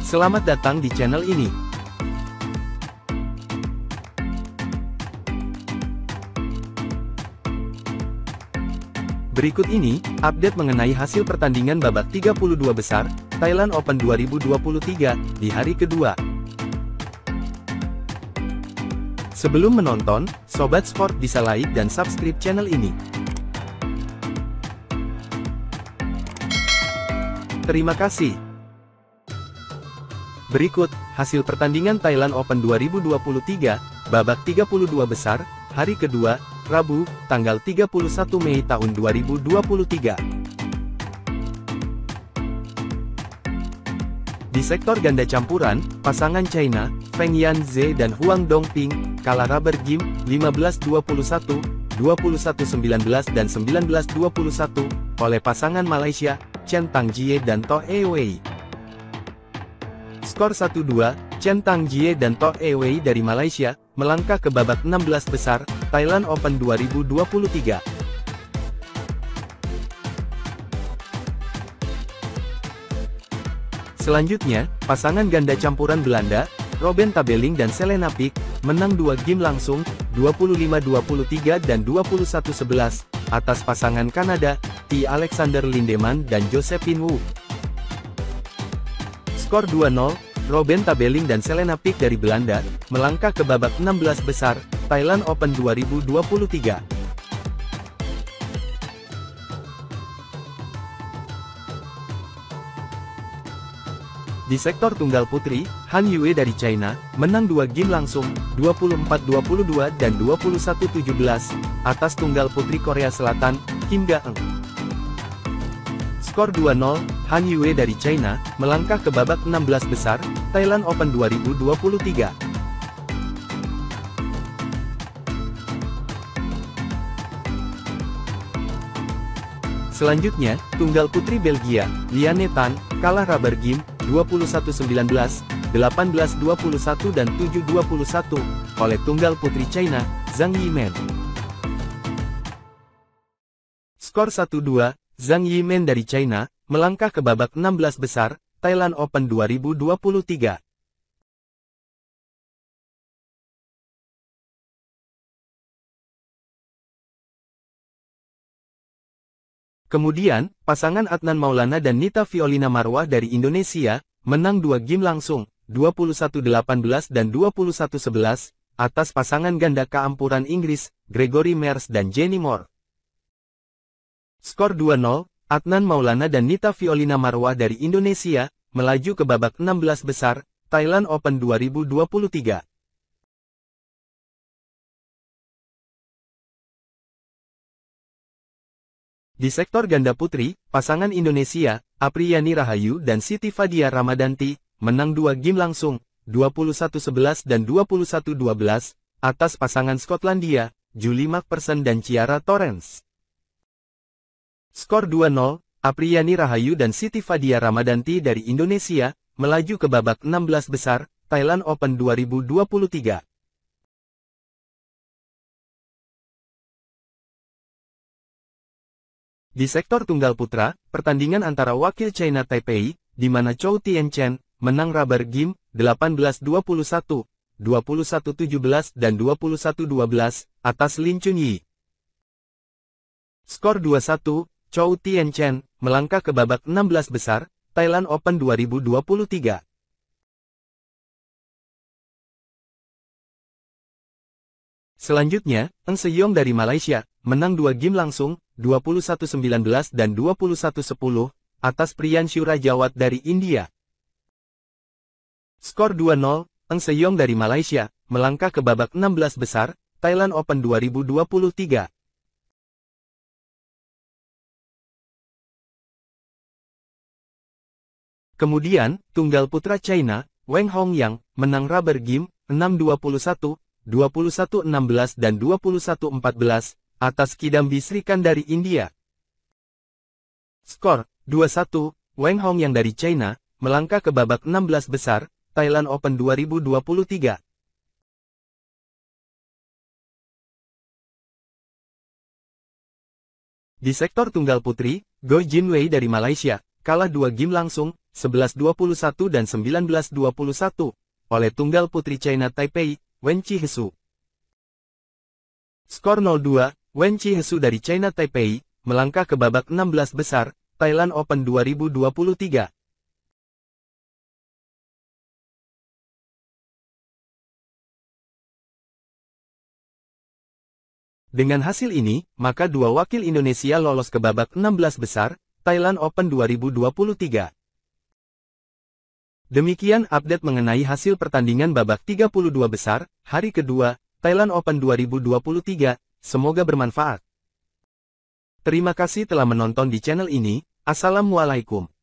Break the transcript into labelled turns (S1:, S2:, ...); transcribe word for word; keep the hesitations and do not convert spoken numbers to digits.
S1: Selamat datang di channel ini. Berikut ini, update mengenai hasil pertandingan babak tiga puluh dua besar, Thailand Open dua ribu dua puluh tiga, di hari kedua. Sebelum menonton, Sobat Sport bisa like dan subscribe channel ini. Terima kasih. Berikut, hasil pertandingan Thailand Open dua ribu dua puluh tiga, babak tiga puluh dua besar, hari kedua, Rabu, tanggal tiga puluh satu Mei tahun dua ribu dua puluh tiga. Di sektor ganda campuran, pasangan China, Feng Yanzhe dan Huang Dongping, kalah rubber game, lima belas dua puluh satu, dua puluh satu sembilan belas dan sembilan belas dua puluh satu, oleh pasangan Malaysia, Chen Tangjie dan Toh Ewei. Skor satu dua, Chen Tangjie dan Toh Ewei dari Malaysia, melangkah ke babak enam belas besar, Thailand Open dua ribu dua puluh tiga. Selanjutnya, pasangan ganda campuran Belanda, Robin Tabeling dan Selena Pick, menang dua game langsung, dua puluh lima dua puluh tiga dan dua puluh satu sebelas, atas pasangan Kanada, T. Alexander Lindemann dan Josephine Wu. Skor dua nol, Robin Tabeling dan Selena Pick dari Belanda, melangkah ke babak enam belas besar, Thailand Open dua ribu dua puluh tiga. Di sektor tunggal putri, Han Yue dari China, menang dua game langsung, dua puluh empat dua puluh dua dan dua puluh satu tujuh belas, atas tunggal putri Korea Selatan, Kim Ga-eun. Skor dua nol, Han Yue dari China, melangkah ke babak enam belas besar, Thailand Open dua ribu dua puluh tiga. Selanjutnya, tunggal putri Belgia, Liane Tan, kalah rubber game, dua puluh satu sembilan belas, delapan belas dua puluh satu dan tujuh dua puluh satu, oleh tunggal putri China, Zhang Yimen. Skor satu dua, Zhang Yimen dari China, melangkah ke babak enam belas besar, Thailand Open dua ribu dua puluh tiga. Kemudian, pasangan Adnan Maulana dan Nita Violina Marwah dari Indonesia, menang dua game langsung, dua puluh satu delapan belas dan dua puluh satu sebelas, atas pasangan ganda campuran Inggris, Gregory Mears dan Jenny Moore. Skor dua nol, Adnan Maulana dan Nita Violina Marwah dari Indonesia, melaju ke babak enam belas besar, Thailand Open dua ribu dua puluh tiga. Di sektor ganda putri, pasangan Indonesia, Apriyani Rahayu dan Siti Fadia Ramadanti, menang dua game langsung, dua puluh satu sebelas dan dua puluh satu dua belas, atas pasangan Skotlandia, Julie McPherson dan Ciara Torrens. Skor dua nol, Apriyani Rahayu dan Siti Fadia Ramadanti dari Indonesia, melaju ke babak enam belas besar, Thailand Open dua ribu dua puluh tiga. Di sektor tunggal putra, pertandingan antara wakil China Taipei, di mana Chou Tien-chen, menang rubber game, delapan belas dua puluh satu, dua puluh satu tujuh belas dan dua puluh satu dua belas, atas Lin Chunyi. Skor dua satu, Chou Tien-chen, melangkah ke babak enam belas besar, Thailand Open dua ribu dua puluh tiga. Selanjutnya, Eng Se-yong dari Malaysia, menang dua game langsung, dua puluh satu sembilan belas dan dua puluh satu sepuluh, atas Priyanshu Rajawat dari India. Skor dua nol, Eng Se-yong dari Malaysia, melangkah ke babak enam belas besar, Thailand Open dua ribu dua puluh tiga. Kemudian, tunggal putra China, Wang Hongyang, menang rubber game, enam dua puluh satu, dua puluh satu enam belas dan dua puluh satu empat belas, atas Kidambi Srikan dari India. Skor, dua satu, Wang Hongyang dari China, melangkah ke babak enam belas besar, Thailand Open dua ribu dua puluh tiga. Di sektor tunggal putri, Go Jinwei dari Malaysia, kalah dua game langsung, sebelas dua puluh satu dan sembilan belas dua puluh satu, oleh tunggal putri China Taipei, Wen Qihsu. Skor nol dua, Wen Qihsu dari China Taipei, melangkah ke babak enam belas besar, Thailand Open dua ribu dua puluh tiga. Dengan hasil ini, maka dua wakil Indonesia lolos ke babak enam belas besar, Thailand Open dua ribu dua puluh tiga. Demikian update mengenai hasil pertandingan babak tiga puluh dua besar, hari kedua, Thailand Open dua ribu dua puluh tiga, semoga bermanfaat. Terima kasih telah menonton di channel ini, Assalamualaikum.